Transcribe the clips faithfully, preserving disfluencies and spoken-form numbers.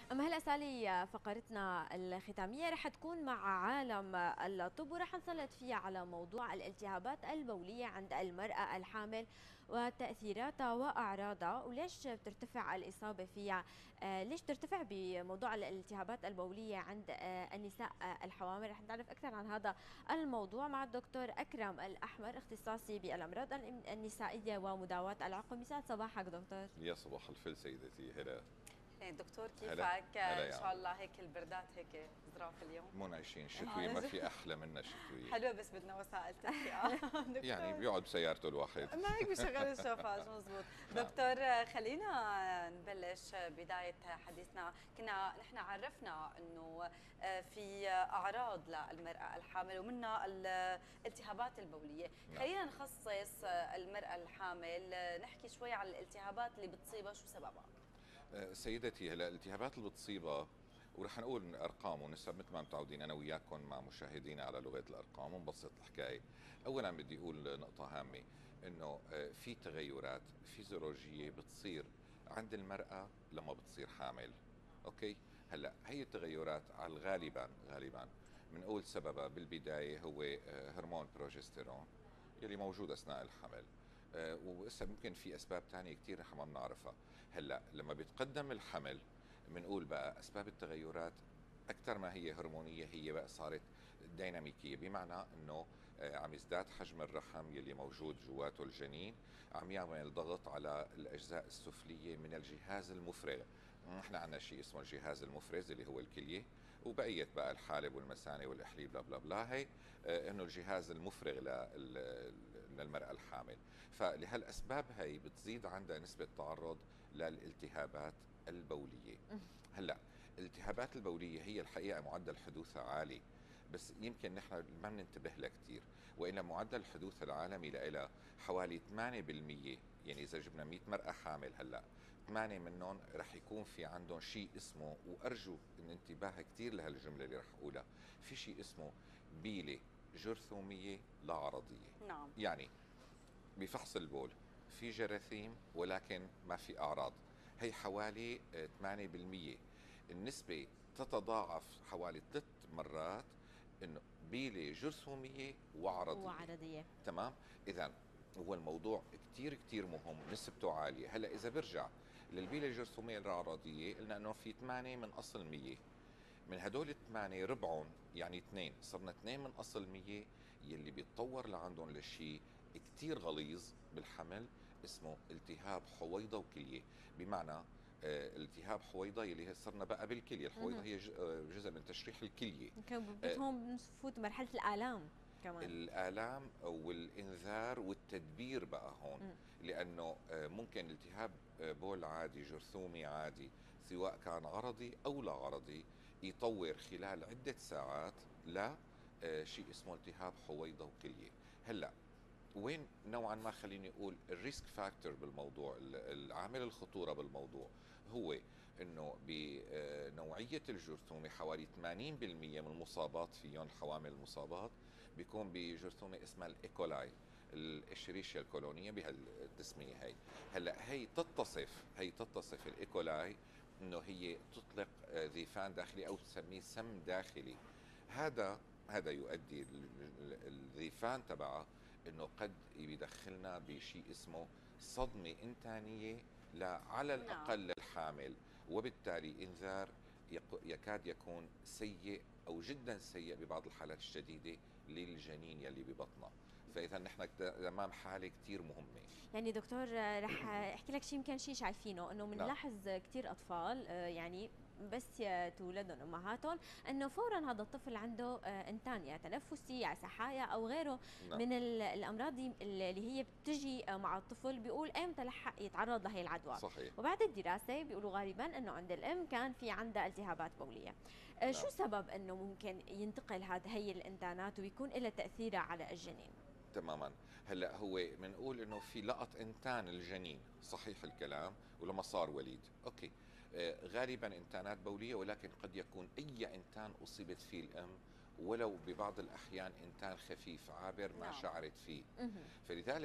أما هلا سالي فقرتنا الختامية رح تكون مع عالم الطب، ورح نسلط فيها على موضوع الالتهابات البولية عند المرأة الحامل وتأثيراتها وأعراضها، وليش بترتفع الإصابة فيها. آه، ليش بترتفع بموضوع الالتهابات البولية عند آه، النساء آه، الحوامل. رح نتعرف أكثر عن هذا الموضوع مع الدكتور أكرم الأحمر، اختصاصي بالأمراض النسائية ومداواة العقم. يسعد صباحك دكتور. يا صباح الفل سيدتي. هلا. إيه دكتور، هلا كيفك؟ هلا ان يا شاء عم. الله هيك البردات هيك ظراف اليوم. منعشين شتوية، ما آه، في أحلى منها شتوية. حلوة بس بدنا وسائل تدفئة. يعني دكتور بيقعد بسيارته الواحد. ما هيك بشغل الشوفاج مزبوط. نعم. دكتور خلينا نبلش بداية حديثنا. كنا نحن عرفنا انه في اعراض للمرأة الحامل ومنها الالتهابات البولية. نعم. خلينا نخصص المرأة الحامل، نحكي شوي عن الالتهابات اللي بتصيبها، شو سببها؟ أه، سيدتي، هلا الالتهابات اللي بتصيبها ورح نقول ارقام ونسب مثل ما متعودين انا وياكم مع مشاهدينا على لغه الارقام ونبسط الحكايه. اولا بدي اقول نقطه هامه، انه أه، في تغيرات فيزيولوجيه بتصير عند المراه لما بتصير حامل. اوكي. هلا هي التغيرات على غالبا غالبا بنقول سببها بالبدايه هو أه، هرمون بروجستيرون يلي موجود اثناء الحمل. أه، وهسه ممكن في اسباب ثانيه كثير نحن ما بنعرفها. هلا لما بيتقدم الحمل بنقول بقى اسباب التغيرات اكثر ما هي هرمونيه، هي بقى صارت ديناميكيه، بمعنى انه آه، عم يزداد حجم الرحم يلي موجود جواته الجنين، عم يعمل ضغط على الاجزاء السفليه من الجهاز المفرغ. نحن عندنا شيء اسمه الجهاز المفرز اللي هو الكليه، وبقيه بقى الحالب والمثانه والاحليب بلا بلا بلا، هي آه، انه الجهاز المفرغ لل- للمراه الحامل. فلهالاسباب هي بتزيد عندها نسبه تعرض للالتهابات البوليه. هلا الالتهابات البوليه هي الحقيقه معدل حدوثها عالي، بس يمكن نحن ما بننتبه لها كثير، والا معدل الحدوث العالمي لها حوالي ثمانية بالمئة. يعني اذا جبنا مئة مرأة حامل هلا ثمانية منهم رح يكون في عندهم شيء اسمه، وارجو ان انتباه كثير لهالجمله اللي رح اقولها، في شيء اسمه بيله جرثوميه لا عرضيه. نعم. يعني بفحص البول في جراثيم ولكن ما في أعراض، هي حوالي آه، ثمانية بالمئة. النسبة تتضاعف حوالي ثلاث مرات انه بيلة جرثومية وعرضية. وعرضية. تمام. اذا هو الموضوع كتير كتير مهم، نسبته عالية. هلا اذا برجع للبيلة الجرثومية العرضية قلنا انه في ثمانية من اصل مية، من هدول الثمانية ربعهم يعني اثنين، صرنا اثنين من اصل مية يلي بيتطور لعندهم لشيء كتير غليظ بالحمل اسمه التهاب حويضة وكلية. بمعنى آه، التهاب حويضة يلي صرنا بقى بالكلية، الحويضة هي ج- آه، جزء من تشريح الكلية. يمكن آه، هون بنفوت مرحلة الآلام كمان. الآلام والإنذار والتدبير بقى هون، مم. لأنه آه، ممكن التهاب آه، بول عادي جرثومي عادي سواء كان عرضي أو لا عرضي يطور خلال عدة ساعات ل آه، شيء اسمه التهاب حويضة وكلية. هلا وين نوعا ما خليني اقول الريسك فاكتور بالموضوع، العامل الخطوره بالموضوع هو انه بنوعيه الجرثومه حوالي ثمانين بالمئة من المصابات فيهم، الحوامل المصابات بيكون بجرثومه اسمها الايكولاي، الاشريشيا الكولونيه بهالتسميه هي. هلا هي تتصف هي تتصف الايكولاي انه هي تطلق آه، ذيفان داخلي او تسميه سم داخلي. هذا هذا يؤدي ال- ال- الذيفان تبعه انه قد يدخلنا بشيء اسمه صدمه انتانيه لا على نعم. الاقل للحامل، وبالتالي انذار يق- يكاد يكون سيء او جدا سيء ببعض الحالات الشديده للجنين يلي ببطنها. فاذا نحن كت- امام حاله كثير مهمه. يعني دكتور آه، رح احكي لك شيء يمكن شيء شايفينه، انه نعم. بنلاحظ كثير اطفال آه، يعني بس ي- تولدهم امهاتهم انه فورا هذا الطفل عنده آه، انتان يا تنفسي يا سحايا او غيره نعم. من ال- الامراض دي اللي هي بتجي آه، مع الطفل، بيقول امتى لحق يتعرض لهي العدوى. صحيح. وبعد الدراسه بيقولوا غالبا انه عند الام كان في عندها التهابات بوليه. آه، نعم. شو سبب انه ممكن ينتقل هذا هي الانتانات ويكون لها تاثيرها على الجنين؟ تماما. هلا هو بنقول انه في لقط انتان الجنين، صحيح الكلام، ولما صار وليد اوكي. آه غالبا انتانات بوليه، ولكن قد يكون اي انتان اصيبت فيه الام، ولو ببعض الاحيان انتان خفيف عابر ما نعم. شعرت فيه. مهم. فلذلك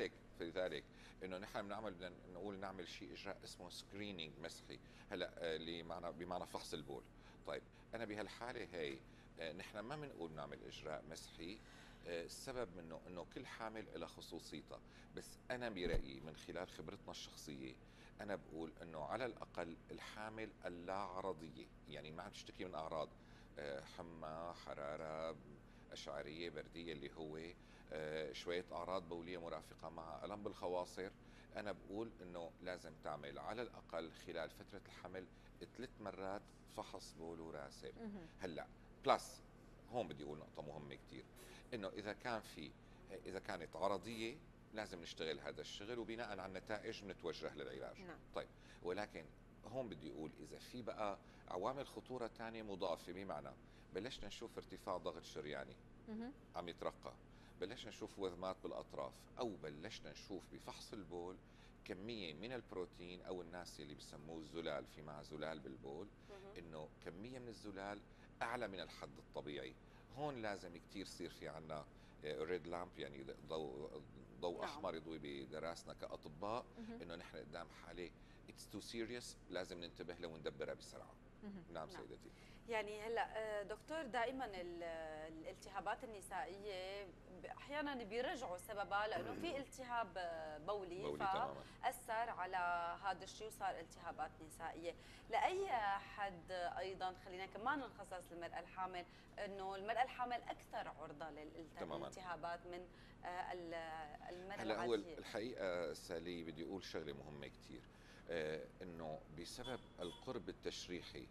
فلذلك انه نحن بنعمل بدنا نقول نعمل شيء اجراء اسمه سكرينينج مسحي هلا آه، اللي معنى بمعنى فحص البول. طيب انا بهالحاله هي آه، نحن ما بنقول نعمل اجراء مسحي. آه، السبب منه انه كل حامل لها خصوصيتها، بس انا برايي من خلال خبرتنا الشخصيه انا بقول انه على الاقل الحامل اللا عرضيه، يعني ما عم تشتكي من اعراض آه، حمى، حراره، اشعريه، برديه، اللي هو آه، شويه اعراض بوليه مرافقه مع الم بالخواصر، انا بقول انه لازم تعمل على الاقل خلال فتره الحمل ثلاث مرات فحص بول وراسب. مهم. هلا بلس هون بدي اقول نقطه مهمه كثير، انه اذا كان في اذا كانت عرضيه لازم نشتغل هذا الشغل وبناء على النتائج نتوجه للعلاج. نعم. طيب ولكن هون بدي اقول اذا في بقى عوامل خطوره ثانيه مضافه، بمعنى بلشنا نشوف ارتفاع ضغط شرياني مهم. عم يترقى، بلشنا نشوف وذمات بالاطراف، او بلشنا نشوف بفحص البول كميه من البروتين او الناس اللي بسموه الزلال، في معها زلال بالبول، مهم. انه كميه من الزلال اعلى من الحد الطبيعي. هون لازم كثير يصير في عنا ريد لامب، يعني ضوء ضوء نعم. احمر يضوي بدراسنا كاطباء، مهم. انه نحن قدام حاله اتس تو سيريس، لازم ننتبه له وندبرها بسرعه. مهم. نعم نعم. سيدتي. يعني هلا آه، دكتور، دائما ال- الالتهابات النسائيه ب- احيانا بيرجعوا سببها لانه في التهاب آه، بولي, بولي تماما. فاثر على هذا الشيء وصار التهابات نسائيه. لاي حد ايضا خلينا كمان نخصص المراه الحامل، انه المراه الحامل اكثر عرضه تماماً. للالتهابات من آه، ال- المراه هلا هو العاديه. الحقيقه سالي بدي اقول شغله مهمه كثير، آه انه بسبب القرب التشريحي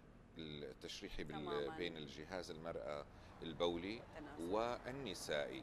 التشريحي بال- تماماً. بين الجهاز المرأة البولي تناسب. والنسائي،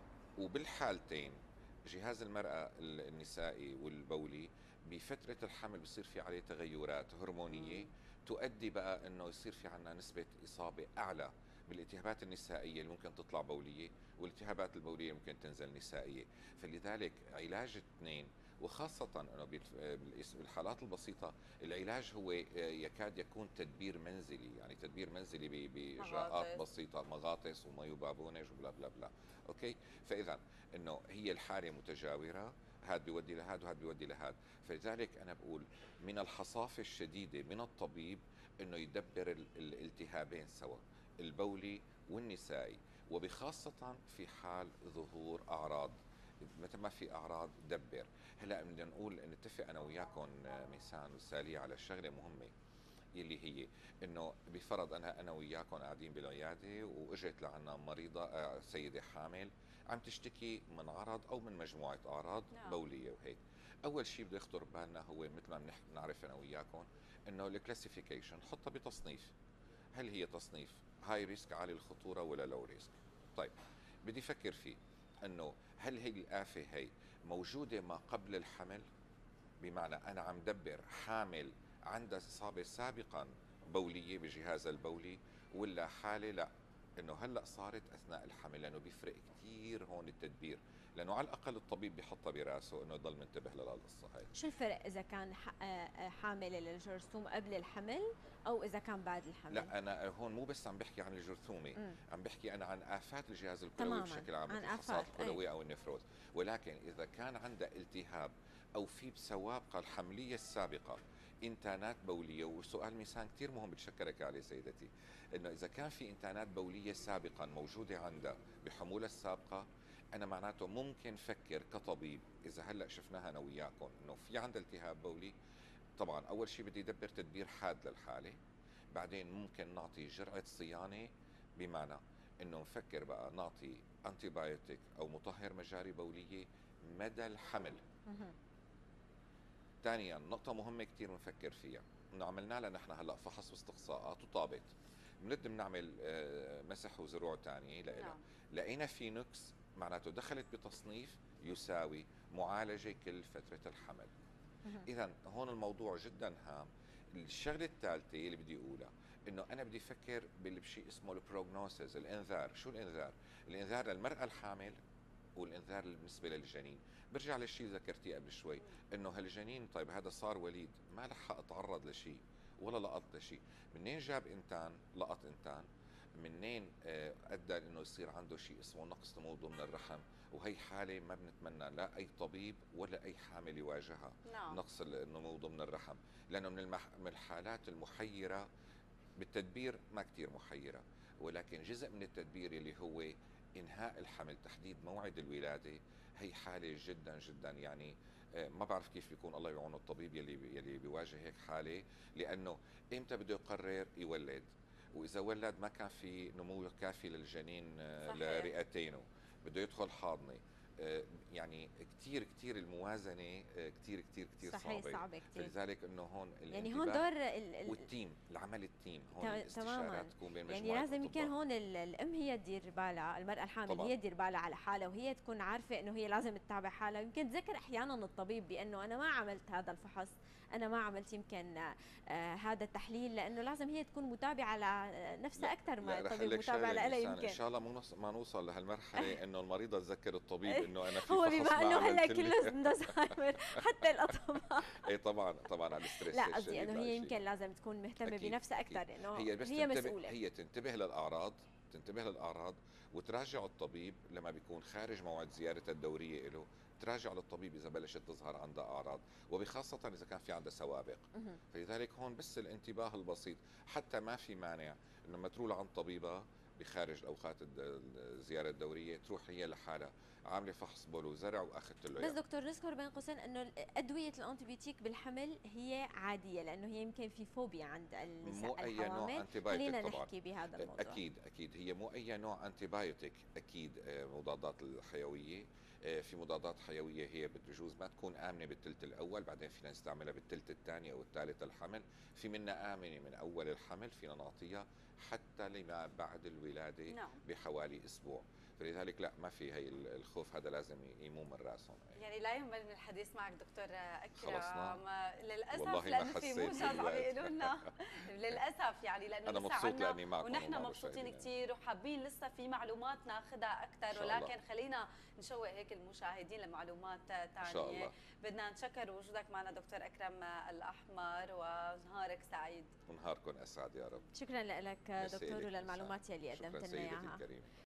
وبالحالتين جهاز المرأة النسائي والبولي بفترة الحمل بصير في عليه تغيرات هرمونية مم. تؤدي بقى انه يصير في عنا نسبة إصابة أعلى بالالتهابات النسائية اللي ممكن تطلع بولية، والالتهابات البولية ممكن تنزل نسائية. فلذلك علاج الاثنين، وخاصة انه بالإس- بالحالات البسيطة العلاج هو يكاد يكون تدبير منزلي، يعني تدبير منزلي ب- بإجراءات مغاطس. بسيطة، مغاطس ومايو بابونج وبلا بلا بلا. اوكي، فإذا انه هي الحالة متجاورة، هاد بيودي لهاد وهاد بيودي لهاد. فلذلك انا بقول من الحصافة الشديدة من الطبيب انه يدبر ال- الالتهابين سوا، البولي والنسائي، وبخاصة في حال ظهور اعراض. متى ما في اعراض دبر. هلا بدنا نقول نتفق انا وياكم آه، ميسان وسالي على شغله مهمه، يلي هي انه بفرض انا انا وياكم قاعدين بالعياده واجت لعنا مريضه آه، سيده حامل عم تشتكي من عرض او من مجموعه اعراض نعم. بوليه وهيك. اول شيء بده يخطر ببالنا هو مثل ما بنح- بنعرف انا وياكم انه الكلاسيفيكيشن حطها بتصنيف، هل هي تصنيف هاي ريسك عالي الخطوره ولا لو ريسك. طيب بدي افكر فيه انه هل هي الآفة هي موجودة ما قبل الحمل، بمعنى أنا عم دبر حامل عندها إصابة سابقا بولية بجهازها البولي، ولا حالة لا انه هلا صارت اثناء الحمل، لانه بيفرق كثير هون التدبير، لانه على الاقل الطبيب بيحطها براسه انه يضل منتبه للقصه هاي. شو الفرق اذا كان ح- آه، آه، حامل للجرثوم قبل الحمل او اذا كان بعد الحمل؟ لا انا هون مو بس عم بحكي عن الجرثومه، مم. عم بحكي انا عن افات الجهاز الكلوي تماماً، بشكل عام، عن مثل الفصاد آفات، أي. الكلوي او النفروز. ولكن اذا كان عندها التهاب او في بسوابقها الحمليه السابقه انتانات بوليه، وسؤال ميسان كثير مهم بتشكرك عليه سيدتي، انه اذا كان في انتانات بوليه سابقا موجوده عندها بحمولها السابقه، انا معناته ممكن فكر كطبيب اذا هلا شفناها انا وياكم انه في عندها التهاب بولي، طبعا اول شيء بدي يدبر تدبير حاد للحاله، بعدين ممكن نعطي جرعه صيانه، بمعنى انه نفكر بقى نعطي انتي بايوتيك او مطهر مجاري بوليه مدى الحمل. مهم. ثانيا نقطه مهمه كثير بنفكر فيها، انه عملنا لها نحن هلا فحص واستقصاءات وطابت، بنرد بنعمل آه، مسح وزروع ثانيه لها، نعم. لقينا في نكس معناته دخلت بتصنيف يساوي معالجه كل فتره الحمل. مهم. اذا هون الموضوع جدا هام. الشغله الثالثه اللي بدي اقولها انه انا بدي افكر بشيء اسمه البروجنوسيس، الانذار. شو الانذار؟ الانذار للمراه الحامل والانذار بالنسبه للجنين. برجع للشيء اللي ذكرتيه قبل شوي، انه هالجنين طيب هذا صار وليد ما لحق تعرض لشيء ولا لقط لشيء، منين جاب انتان لقط انتان، منين آه، ادى انه يصير عنده شيء اسمه نقص نمو ضمن الرحم، وهي حاله ما بنتمنى لا اي طبيب ولا اي حامل يواجهها. نعم. نقص النمو ضمن الرحم، لانه من المح... من الحالات المحيره بالتدبير، ما كثير محيره، ولكن جزء من التدبير اللي هو انهاء الحمل، تحديد موعد الولاده، هي حاله جدا جدا يعني آه، ما بعرف كيف بيكون، الله يعون الطبيب يلي يلي بيواجه هيك حاله، لانه امتى بده يقرر يولد، واذا ولد ما كان في نمو كافي للجنين آه، صحيح. لرئتينه، بده يدخل حاضنه، آه، يعني كثير كثير الموازنه آه، كثير كثير كثير صحيح صعبه. صعبة كثير. فلذلك انه هون يعني هون الانتباه دور ال... ال... والتيم، العمل التيم هون، تا- الاستشارات تماما. تكون بين يعني مجموعه لازم يكون اطباء. هون ال- الام هي تدير بالها، المراه الحامل طبعا هي تدير بالها على حالها، وهي تكون عارفه انه هي لازم تتابع حالها. يمكن تذكر احيانا الطبيب بانه انا ما عملت هذا الفحص، انا ما عملت يمكن آه هذا التحليل، لانه لازم هي تكون متابعه على نفسها لا اكثر ما لا، رح الطبيب اقول لك متابع شغله لها نيسان، ان يمكن. شاء الله مو نص- ما نوصل لهالمرحله انه المريضه تذكر الطبيب انه انا في هو فحص بما ما انه هلا عملت لي. كله عنده زهايمر حتى الاطباء. اي طبعا طبعا على الاستريس لا قصدي الشديد انه لأي هي شيء. يمكن لازم تكون مهتمه أكيد بنفسها أكيد. اكثر، انه هي بس هي تنتبه، مسؤوله. هي تنتبه للاعراض، تنتبه للاعراض وتراجع الطبيب لما بيكون خارج موعد زيارتها الدوريه له، تراجع للطبيب اذا بلشت تظهر عندها اعراض، وبخاصه اذا كان في عندها سوابق. مهم. فلذلك هون بس الانتباه البسيط، حتى ما في مانع انه لما تروح لعند طبيبه بخارج اوقات الد- الزياره الدوريه، تروح هي لحالها عامله فحص بول وزرع واخذت له بس اياه. دكتور نذكر بين قوسين انه ادويه الانتيبيوتيك بالحمل هي عاديه، لانه هي يمكن في فوبيا عند النساء مو اي نوع الحوامل. انتي خلينا بايوتيك طبعا. نحكي بهذا الموضوع. اكيد اكيد هي مو اي نوع انتي بايوتيك، اكيد آه، مضادات الحيويه، آه، في مضادات حيويه هي بتجوز ما تكون امنه بالثلث الاول، بعدين فينا نستعملها بالثلث الثاني او الثالث الحمل، في منها امنه من اول الحمل فينا نعطيها حتى لما بعد الولاده نعم. بحوالي اسبوع. فلذلك لا، ما في هي الخوف، هذا لازم يموم من راسهم. يعني لا يهمل من الحديث معك دكتور اكرم. خلصنا؟ للاسف والله ما لانه في حسيت موجز عم بالوقت. يقولوا لنا للاسف، يعني لانه انا لسه مبسوط عنا لاني معكم ونحن ومع مبسوطين مشاهدينا. كثير وحابين لسه في معلومات ناخذها اكثر، ولكن خلينا نشوق هيك المشاهدين لمعلومات ثانيه. ان شاء الله. بدنا نشكر وجودك معنا دكتور اكرم الاحمر، ونهارك سعيد. ونهاركم اسعد يا رب. شكرا لك دكتور وللمعلومات يلي قدمت لنا اياها. اياها. شكرا سيدتي الكريمه.